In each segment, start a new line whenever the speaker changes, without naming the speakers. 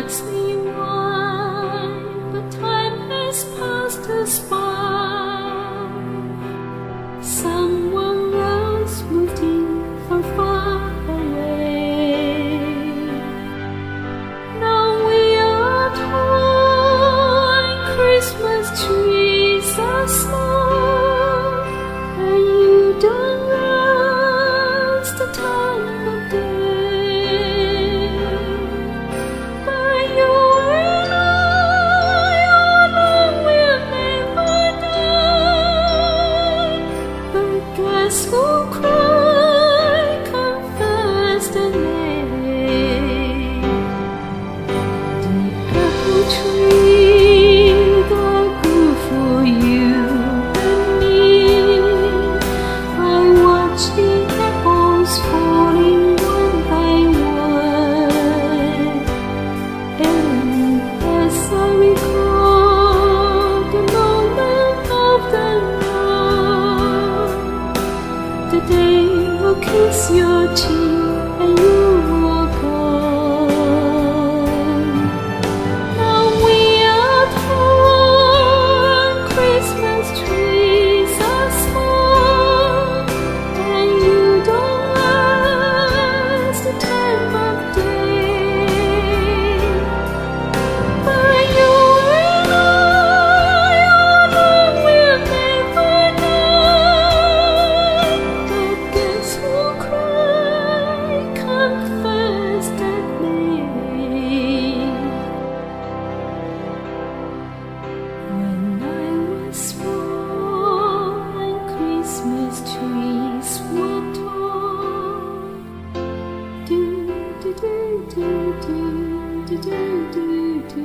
ask me why, but time has passed us by. Someone else moved in from far away. Now we are torn, Christmas trees are small, and you don't realize the time of day. But you and I alone will never die. But guess who'll cry, confess the name? The apple tree that grew for you and me. I watched the apples falling one by one, and as I recall the moment of the night, the day will kiss your cheek and you will gone. Now we are torn, Christmas trees are small, and you don't last the time of day. But you and I alone will never die. But guess who'll cry, confess that name? When I was born and Christmas trees were tall, do do do do do do do do do.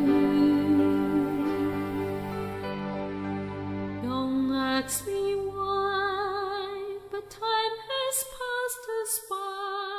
Don't ask me why, but time has passed us by.